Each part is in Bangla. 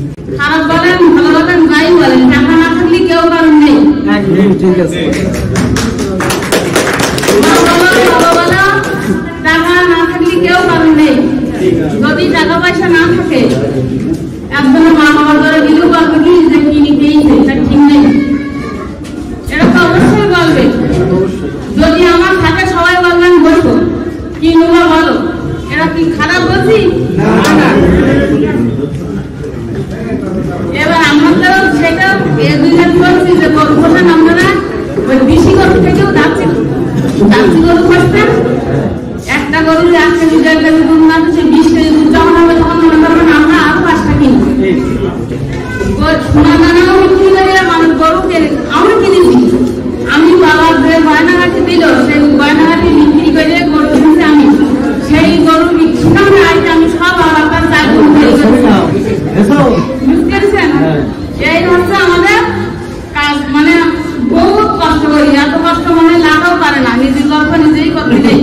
খারাপ বলেন ভালো বলেন যাই বলেন, টাকা না থাকলে কেউ কারণ নেই। ঠিক আছে, টাকা না থাকলে কেউ কারণ নেই। যদি টাকা পয়সা না থাকে একদম মা বাবার দ্বারা দিলেও বলবে কি যে কিনে দিয়েছে, এটা ঠিক নেই, এটা তো অবশ্যই বলবে। যদি আমার থাকে সবাই বলবেন বলবো কি নোবা বলো, এটা কি খারাপ বলছি? এবার আমাদের সেটা দুইজন বলছি যে গরু পোষেন আপনারা, ওই বেশি গরু থেকেও যাচ্ছি গরু পোষতেন, একটা গরু 1 কেজি 1.5 কেজি দুধ না দিচ্ছে 20 কেজি দুধ যখন হবে তখন মনে করবেন আমরা আরো 5টা কিনি। সোনা দানাও বিক্রি করে মানুষ গরু কিনে, আমরা কিনেছি। আমি বাবার যে গয়নাঘাটি দিল সেই গয়নাঘাটি বিক্রি করে গরু কিনছি আমি, সেই গরু বিক্রি করে আইতে আমি সব আমার কাছে চাই গরু বুঝতে পেরেছেন? এই হচ্ছে আমাদের কাজ, মানে বহুত কষ্ট করি, এত কষ্ট মনে লাগাও পারে না, নিজের গল্প নিজেই করতে দেই।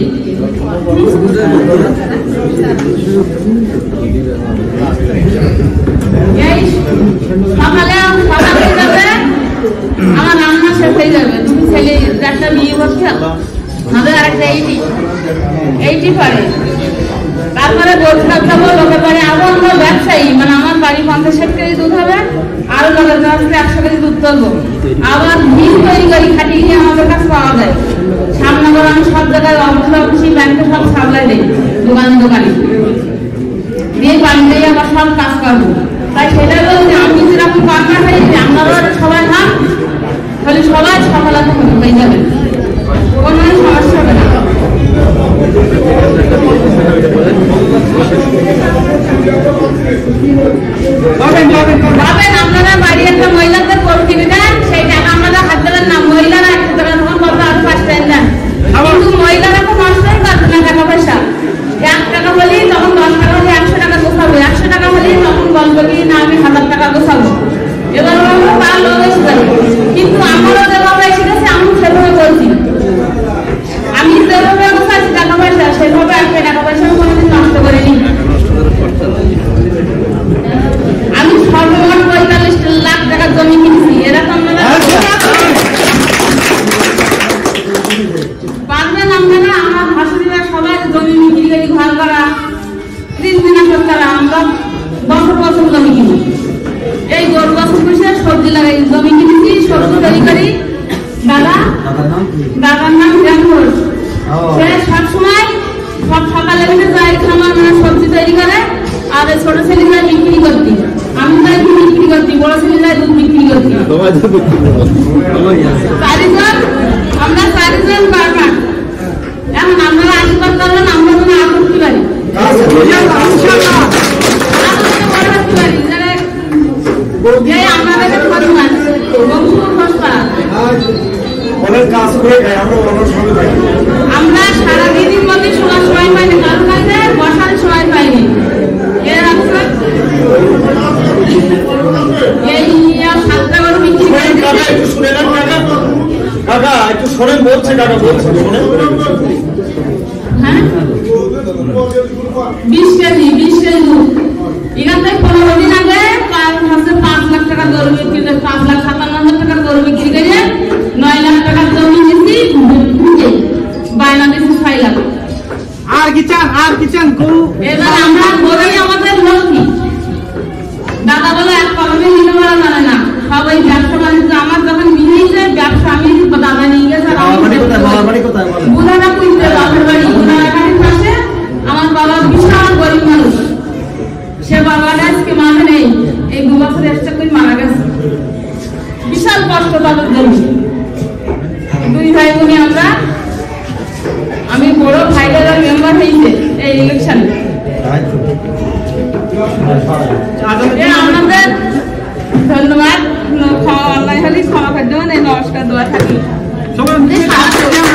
এই সকালে হয়ে যাবে আমার রান্না শেষ হয়ে যাবে, তুমি ছেলে একটা বিয়ে করছো, আমাদের আরেকটা 80 পারে, তারপরে গোলসাপ যাবো লোকের বাড়ি, আরো আমরা ব্যবসায়ী, মানে আমার বাড়ি 50-60 কেজি দুধ হবে, আরো লোকের কাছ থেকে 100 কেজি দুধ তুলবো, আবার ঘি তৈরি করি খাটিয়ে গিয়ে আমাদের কাছে পাওয়া যায়। সামনে করে আমি সব জায়গায় অফিসি ব্যাংকে সব সাপ্লাই দিই, দোকানে দিয়ে বাড়ি দিয়ে আবার সব কাজ করবো। তাই সেটা বলছি আমি যেরকম পার্টনার হয়েছি আপনারা সবাই না, তাহলে সবাই সফলতা হয়ে যাবে, কোনো সমস্যা হবে না। আপনারা বাড়ি একটা মহিলাদের গরু কিনে দেন, সেই টাকা আপনারা হাত দেবেন না, মহিলারা একটা দেবেন, তখন বলতে আরো 5 টাকা দেন, কিন্তু মহিলারা তো নষ্টই করবে না টাকা পয়সা। 1 টাকা হলে তখন 10 টাকা হলে 100 টাকা গোছাবো, 100 টাকা হলে তখন বলবো কি না আমি 1000 টাকা গোছাবো। এবার বলবো তার লোক এসে যাবে, কিন্তু আমারও যেভাবে এসে গেছে আমি সেভাবে বলছি, আমি যেভাবে গোছাচ্ছি টাকা পয়সা সেভাবে একটা টাকা পয়সা কোনোদিন নষ্ট করিনি। আমি সর্বমোট 45 লাখ টাকার জমি কিনেছি, এরকম পারবেন আপনারা। আমার ভাসুরিরা সবাই জমি বিক্রি করি, ঘর করা 30 দিন করা, আমরা বছর জমি কিনি, এই গরু বছর পুষে সবজি লাগাই জমি কিনেছি, সবজি তৈরি করি। দাদার নাম জানঘোষ, সে সবসময় সব সকালে উঠে যায় খামার মানে সবজি তৈরি করে, আর ছোট ছেলে যায় বিক্রি করতে, আমি যাই বিক্রি করতে, বড় ছেলে যায় দুধ বিক্রি করতে। আমরা 4 জন বারবার, এখন আপনারা আশীর্বাদ করলেন আমরা যেন আরো উঠতে পারি, আমাদের আমরা সারাদিনের মধ্যে শোনার সময় পাইনি, কারণ বসার সময় পাইনি। এই 7টা গরু বিক্রি করে কাকা একটু শোনেন, বলছে কাকা বলছে শোনেন। হ্যাঁ 20 কেজি দুধ, এখান থেকে 15 দিন আগে 5 লাখ টাকা গরু বিক্রি করে, 5,57,000 টাকার গরু বিক্রি করে 9 লাখ টাকার জমি নিয়েছি, বায়না দিয়েছি 6 লাখ। আর কি চান গরু? এবার আমরা গরুই আমাদের লক্ষ্মী। দাদা বলে এক কলমে নিতে পারা জানে না, সবাই ব্যবসা বাণিজ্য, আমার যখন মিলিয়েছে ব্যবসা আমি দাদা নিয়ে গেছে। বুধারা কুইতে বাপের বাড়ি বুধারাঘাটের পাশে, আমার বাবা বিশাল গরিব মানুষ, সে বাবাটা আজকে মানে নেই, এই 2 বছর এক্সট্রা করে মারা গেছে, বিশাল কষ্ট তাদের জন্য। 2 ভাই বোনে আমরা, আমি বড় ভাইদের মেম্বার হয়েছে এই ইলেকশনে। আপনাদের ধন্যবাদ, অনলাইন হলে ক্ষমা করে দেবেন, এই নমস্কার দোয়া থাকি।